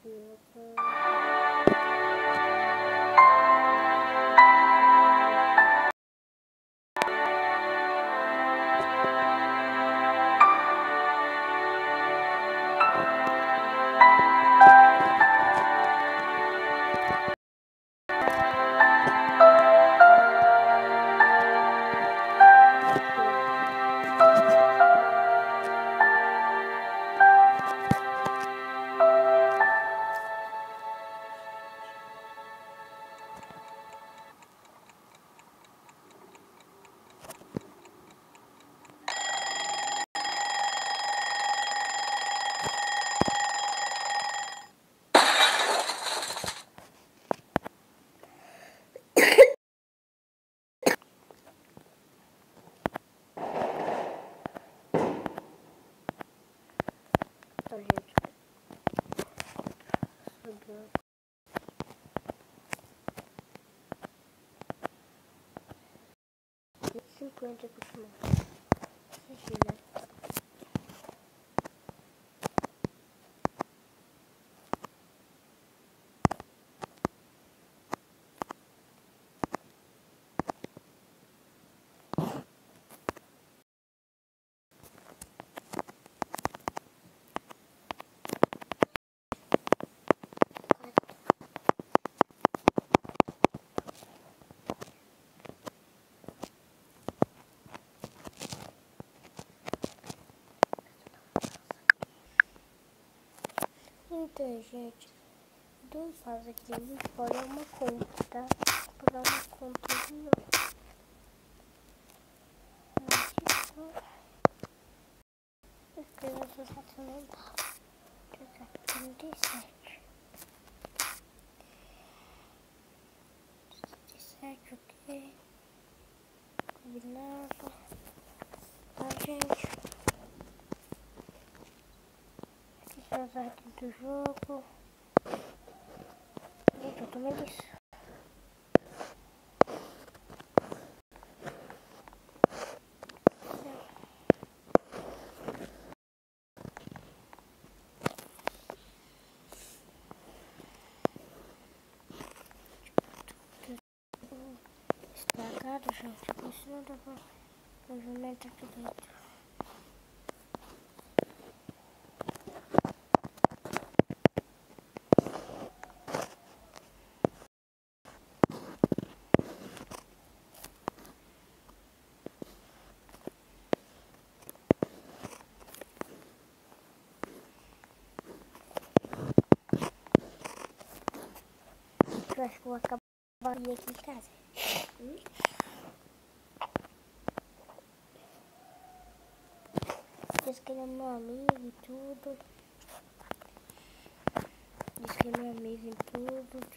Gente, 50 por semana. Né? Então, gente, não faz aqui, a gente pode dar uma conta, tá? Vou dar uma conta de novo. Escreva essa seção mental. 37. 37, ok. Combinado. Tá, gente? Aqui são as artes do jogo. Gente, eu tomei isso. Estragado, gente. Isso não dá pra movimentar aqui dentro. Eu acho que eu vou acabar aqui em casa. Diz que ele é meu amigo e tudo. Diz que ele é meu amigo e tudo.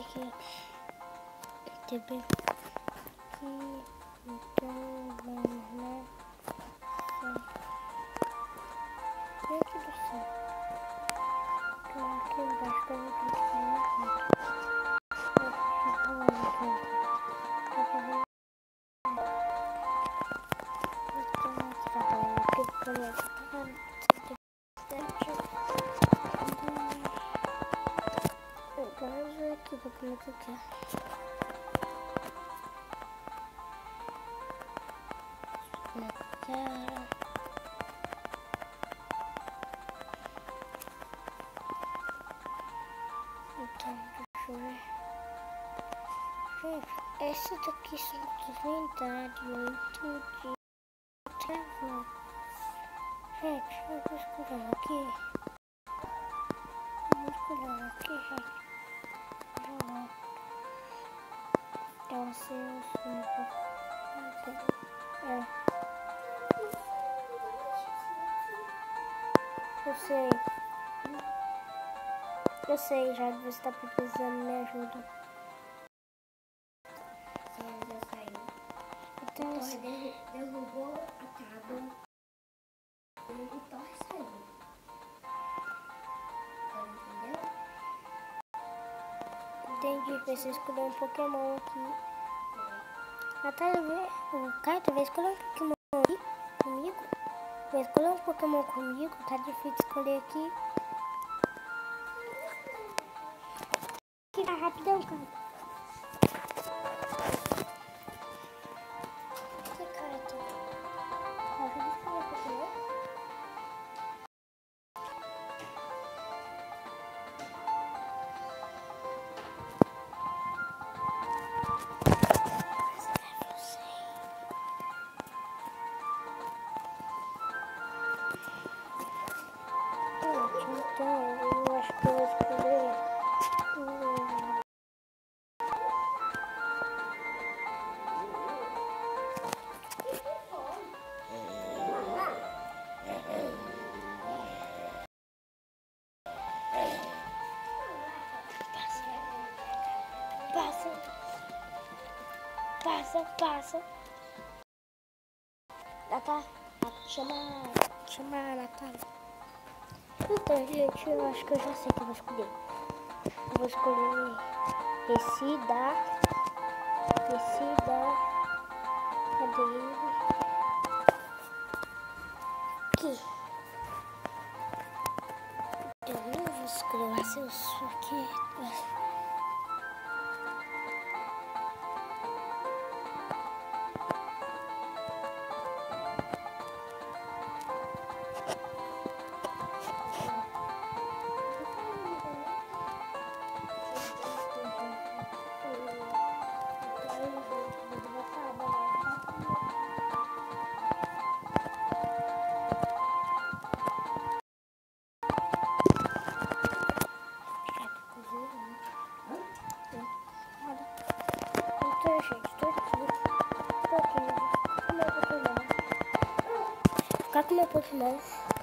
aqui. TV. Aqui. Então, vamos, né? Vem aqui do céu. Então, aqui embaixo que eu vou colocar uma foto. Agora aqui vou colocar aqui. Então, deixa eu ver. Gente, esse daqui simplesmente 8 de trevão. Gente, eu vou escolher aqui. Vou escolher aqui, gente. Já volto. Então, se eu subo. Eu sei, já você está precisando de minha ajuda. Então, derrubou a tábua e o Thor saiu. Entendeu? Entendi, você escolheu um Pokémon aqui. Natália, o Caio, tu vai escolher um Pokémon aqui comigo? Vai escolher um Pokémon comigo? Tá difícil escolher aqui. Fica rapidão, cara. Que cara tu? Ajuda a escolher Pokémon. Então, eu acho que eu vou escolher. Passa. Natália, chama a Natália. Então, gente, eu acho que eu já sei o que eu vou escolher. Eu vou escolher Resida. Cadê ele? Aqui. Eu não vou escolher o Celso aqui. Então, gente, tô aqui. Ficar com meu Pokémon.